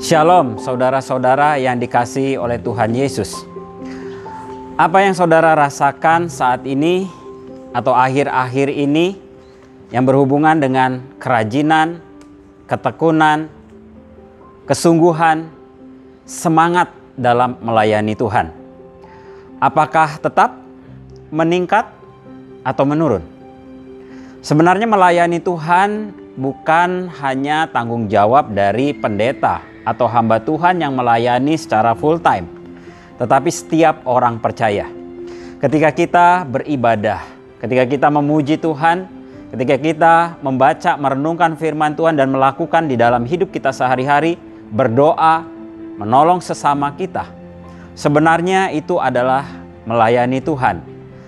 Shalom saudara-saudara yang dikasihi oleh Tuhan Yesus. Apa yang saudara rasakan saat ini atau akhir-akhir ini yang berhubungan dengan kerajinan, ketekunan, kesungguhan, semangat dalam melayani Tuhan? Apakah tetap meningkat atau menurun? Sebenarnya melayani Tuhan bukan hanya tanggung jawab dari pendeta atau hamba Tuhan yang melayani secara full time, tetapi setiap orang percaya. Ketika kita beribadah, ketika kita memuji Tuhan, ketika kita membaca, merenungkan firman Tuhan dan melakukan di dalam hidup kita sehari-hari, berdoa, menolong sesama kita, sebenarnya itu adalah melayani Tuhan.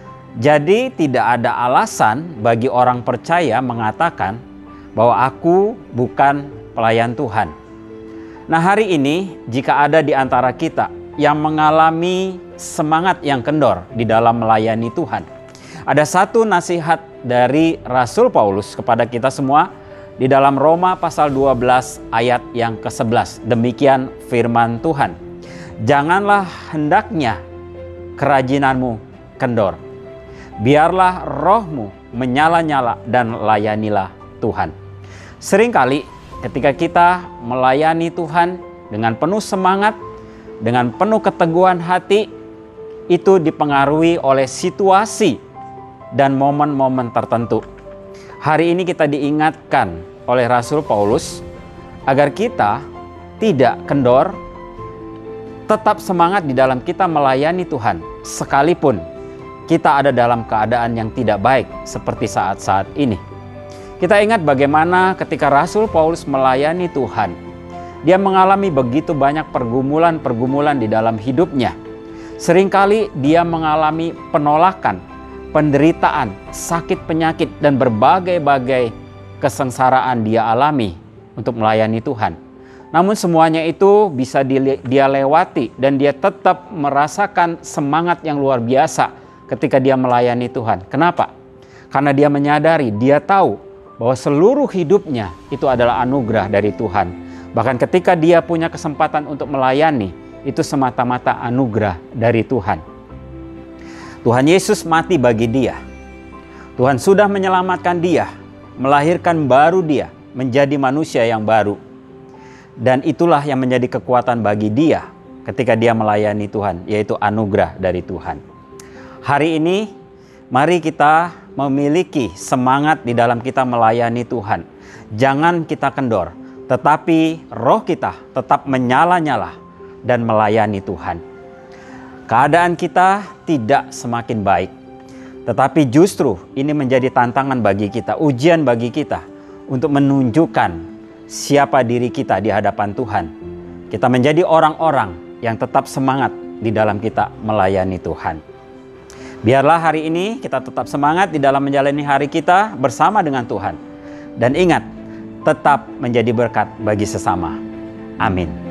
Jadi tidak ada alasan bagi orang percaya mengatakan bahwa aku bukan pelayan Tuhan. Nah, hari ini jika ada di antara kita yang mengalami semangat yang kendor di dalam melayani Tuhan, ada satu nasihat dari Rasul Paulus kepada kita semua di dalam Roma pasal 12 ayat yang ke-11. Demikian firman Tuhan. Janganlah hendaknya kerajinanmu kendor. Biarlah rohmu menyala-nyala dan layanilah Tuhan. Seringkali ketika kita melayani Tuhan dengan penuh semangat, dengan penuh keteguhan hati, itu dipengaruhi oleh situasi dan momen-momen tertentu. Hari ini kita diingatkan oleh Rasul Paulus agar kita tidak kendor, tetap semangat di dalam kita melayani Tuhan, sekalipun kita ada dalam keadaan yang tidak baik seperti saat-saat ini. Kita ingat bagaimana ketika Rasul Paulus melayani Tuhan, dia mengalami begitu banyak pergumulan-pergumulan di dalam hidupnya. Seringkali dia mengalami penolakan, penderitaan, sakit penyakit, dan berbagai-bagai kesengsaraan dia alami untuk melayani Tuhan. Namun semuanya itu bisa dia lewati dan dia tetap merasakan semangat yang luar biasa ketika dia melayani Tuhan. Kenapa? Karena dia menyadari, dia tahu bahwa seluruh hidupnya itu adalah anugerah dari Tuhan. Bahkan ketika dia punya kesempatan untuk melayani, itu semata-mata anugerah dari Tuhan. Tuhan Yesus mati bagi dia. Tuhan sudah menyelamatkan dia, melahirkan baru dia, menjadi manusia yang baru. Dan itulah yang menjadi kekuatan bagi dia ketika dia melayani Tuhan, yaitu anugerah dari Tuhan. Hari ini, mari kita memiliki semangat di dalam kita melayani Tuhan. Jangan kita kendor, tetapi roh kita tetap menyala-nyala dan melayani Tuhan. Keadaan kita tidak semakin baik, tetapi justru ini menjadi tantangan bagi kita, ujian bagi kita untuk menunjukkan siapa diri kita di hadapan Tuhan. Kita menjadi orang-orang yang tetap semangat di dalam kita melayani Tuhan. Biarlah hari ini kita tetap semangat di dalam menjalani hari kita bersama dengan Tuhan. Dan ingat, tetap menjadi berkat bagi sesama. Amin.